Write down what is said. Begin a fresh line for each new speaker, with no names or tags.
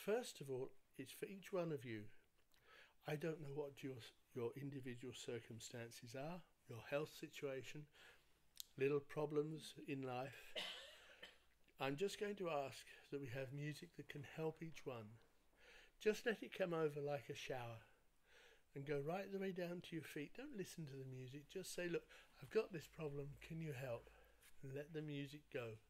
first of all, it's for each one of you. I don't know what your individual circumstances are, your health situation, little problems in life. I'm just going to ask that we have music that can help each one. Just let it come over like a shower and go right the way down to your feet. Don't listen to the music. Just say, look, I've got this problem. Can you help? And let the music go.